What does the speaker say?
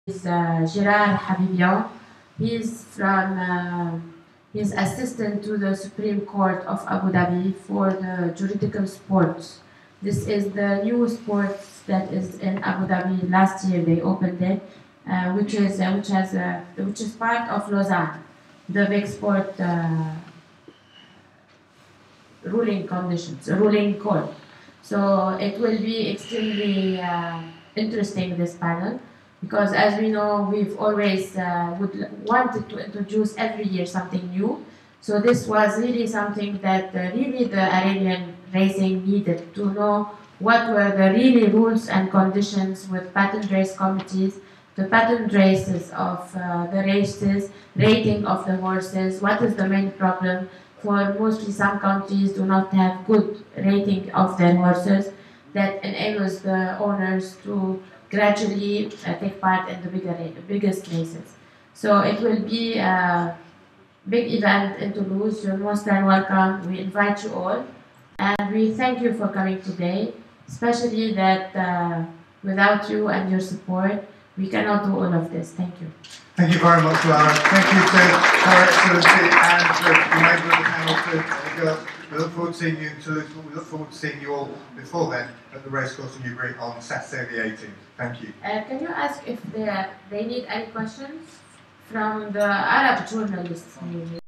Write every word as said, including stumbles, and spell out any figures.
is uh, Gerard Habibia. He's from uh, he's assistant to the Supreme Court of Abu Dhabi for the juridical sports. This is the new sports that is in Abu Dhabi. Last year they opened it, uh, which is uh, which has uh, which is part of Lausanne, the big sport uh, ruling conditions, ruling court. So it will be extremely uh, interesting, this panel, because as we know, we've always uh, would wanted to introduce every year something new. So this was really something that uh, really the Arabian racing needed to know what were the really rules and conditions with patent race committees, the patent races of uh, the races, rating of the horses, what is the main problem, for mostly some countries do not have good rating of their horses that enables the owners to gradually uh, take part in the bigger, biggest races. So it will be a big event in Toulouse. You're most than welcome. We invite you all. And we thank you for coming today, especially that uh, without you and your support, we cannot do all of this. Thank you. Thank you very much, Lara. Thank you to Her Excellency and to the member of the panel, to the girls. We look forward to seeing you in Toulouse, but we look forward to seeing you all before then at the racecourse in Newbury on Saturday the eighteenth. Thank you. Uh, can you ask if they, they need any questions from the Arab journalists?